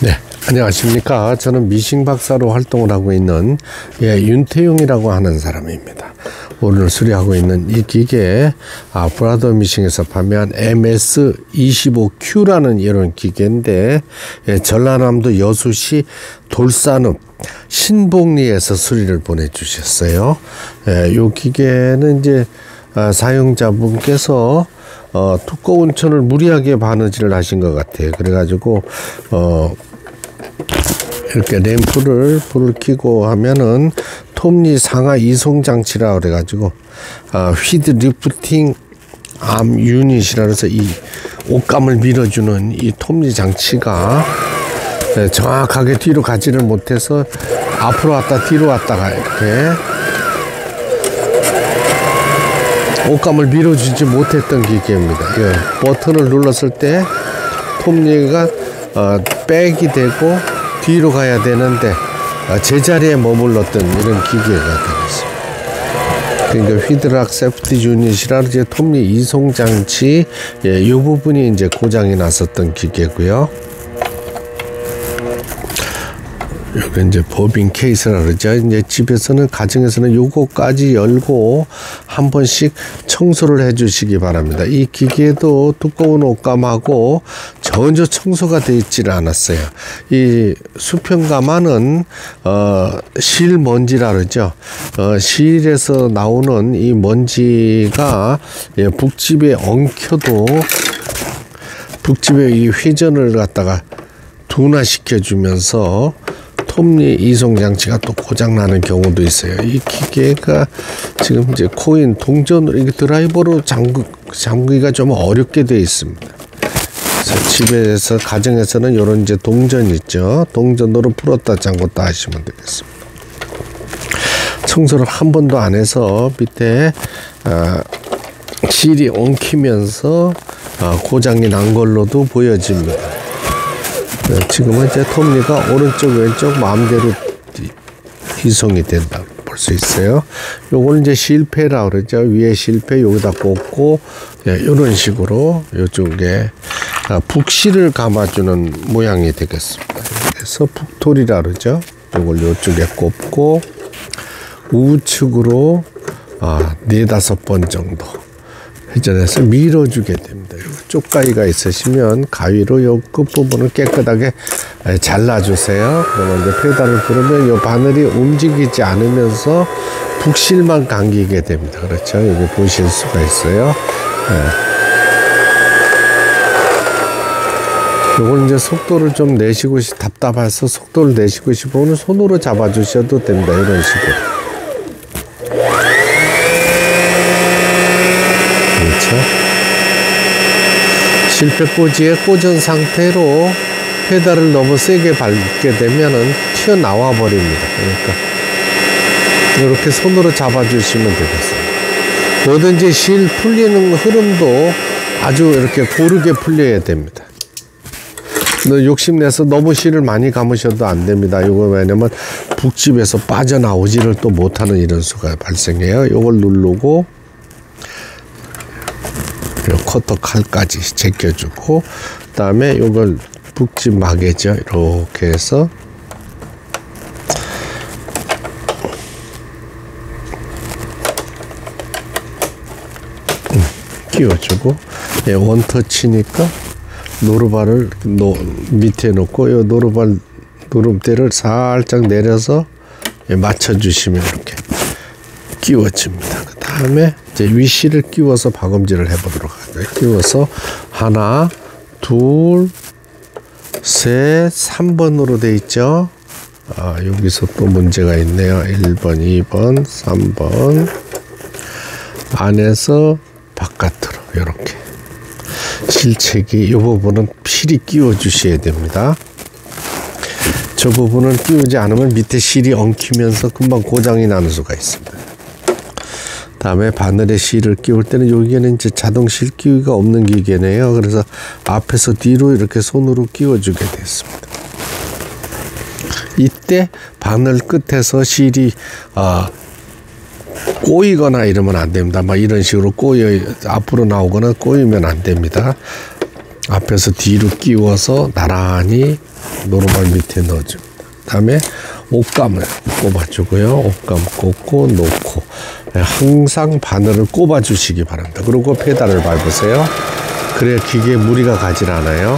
네, 안녕하십니까. 저는 미싱 박사로 활동을 하고 있는 윤태용이라고 하는 사람입니다. 오늘 수리하고 있는 이 기계, 브라더 미싱에서 판매한 MS25Q라는 이런 기계인데, 전라남도 여수시 돌산읍 신복리에서 수리를 보내주셨어요. 이 기계는 이제 사용자분께서 두꺼운 천을 무리하게 바느질을 하신 것 같아요. 그래가지고 이렇게 램프를 불을 켜고 하면은 톱니 상하 이송 장치라 그래가지고 휘드 리프팅 암 유닛이라 해서 이 옷감을 밀어주는 이 톱니 장치가 정확하게 뒤로 가지를 못해서 앞으로 왔다 뒤로 왔다가 이렇게 옷감을 밀어주지 못했던 기계입니다. 버튼을 눌렀을 때 톱니가 백이 되고 뒤로 가야 되는데 제자리에 머물렀던 이런 기계가 되겠습니다. 그러니까 휘드락 세프티 유닛이라 이제 톱니 이송 장치 이 부분이 이제 고장이 났었던 기계고요. 여기 이제 버빙 케이스라 그러죠. 이제 집에서는 가정에서는 요거까지 열고 한 번씩 청소를 해 주시기 바랍니다. 이 기계도 두꺼운 옷감하고 전혀 청소가 되어 있지는 않았어요. 이 수평감화는 실 먼지라 그러죠. 실에서 나오는 이 먼지가 북집에 엉켜도 북집의 이 회전을 갖다가 둔화시켜 주면서 톱니 이송 장치가 또 고장나는 경우도 있어요. 이 기계가 지금 이제 코인 동전으로 이게 드라이버로 잠그기가 좀 어렵게 되어 있습니다. 그래서 집에서 가정에서는 이런 이제 동전 있죠. 동전으로 풀었다 잠궜다 하시면 되겠습니다. 청소를 한 번도 안 해서 밑에 실이 엉키면서 고장이 난 걸로도 보여집니다. 지금은 이제 톱니가 오른쪽 왼쪽 마음대로 이송이 된다고 볼 수 있어요. 요걸 이제 실패라 그러죠. 위에 실패 여기다 꽂고 이런 식으로 이쪽에 북실을 감아주는 모양이 되겠습니다. 그래서 북돌이라 그러죠. 요걸 이쪽에 꽂고 우측으로 4-5번 정도 회전해서 밀어주게 됩니다. 쪽가위가 있으시면 가위로 요 끝부분을 깨끗하게 잘라주세요. 그러면 이제 페달을 부르면 요 바늘이 움직이지 않으면서 북실만 감기게 됩니다. 그렇죠? 여기 보실 수가 있어요. 요걸 이제 속도를 좀 내시고 답답해서 속도를 내시고 싶으면 손으로 잡아주셔도 됩니다. 이런 식으로. 그렇죠? 실패 꽂이에 꽂은 상태로 페달을 너무 세게 밟게 되면은 튀어나와 버립니다. 그러니까 이렇게 손으로 잡아주시면 되겠습니다. 뭐든지 실 풀리는 흐름도 아주 이렇게 고르게 풀려야 됩니다. 욕심내서 너무 실을 많이 감으셔도 안 됩니다. 이거 왜냐면 북집에서 빠져나오지를 또 못하는 이런 수가 발생해요. 이걸 누르고 커터 칼까지 제껴주고 그 다음에 이걸 북집 마개죠. 이렇게 해서 끼워주고 원터치니까 노루발을 밑에 놓고 이 노루발 누름대를 살짝 내려서 맞춰주시면 이렇게 끼워집니다. 그 다음에 이제 위실을 끼워서 박음질을 해보도록 하죠. 끼워서 하나, 둘, 셋, 3번으로 돼 있죠. 여기서 또 문제가 있네요. 1번, 2번, 3번 안에서 바깥으로 이렇게 실책이 이 부분은 필히 끼워 주셔야 됩니다. 저 부분을 끼우지 않으면 밑에 실이 엉키면서 금방 고장이 나는 수가 있습니다. 다음에 바늘에 실을 끼울 때는 여기에는 이제 자동 실 끼우기가 없는 기계네요. 그래서 앞에서 뒤로 이렇게 손으로 끼워주게 됐습니다. 이때 바늘 끝에서 실이 꼬이거나 이러면 안 됩니다. 막 이런 식으로 앞으로 나오거나 꼬이면 안 됩니다. 앞에서 뒤로 끼워서 나란히 노루발 밑에 넣어줍니다. 다음에 옷감을 꼽아주고요. 옷감 꽂고 놓고 항상 바늘을 꼽아주시기 바랍니다. 그리고 페달을 밟으세요. 그래야 기계에 무리가 가질 않아요.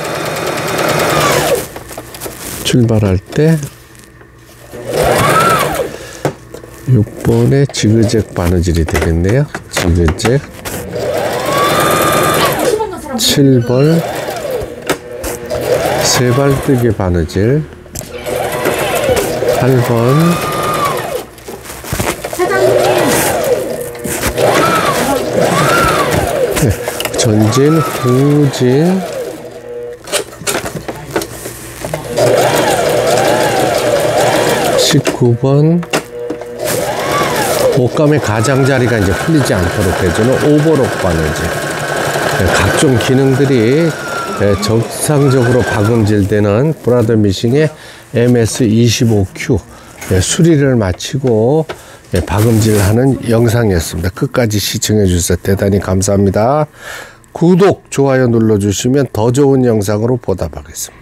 출발할 때 6번의 지그잭 바느질이 되겠네요. 지그잭 7번 세발뜨기 바느질 8번 전진 후진 19번 옷감의 가장자리가 이제 풀리지 않도록 해주는 오버록 바느질. 각종 기능들이 정상적으로 박음질되는 브라더 미싱의 MS25Q 수리를 마치고 박음질하는 영상이었습니다. 끝까지 시청해 주셔서 대단히 감사합니다. 구독, 좋아요 눌러주시면 더 좋은 영상으로 보답하겠습니다.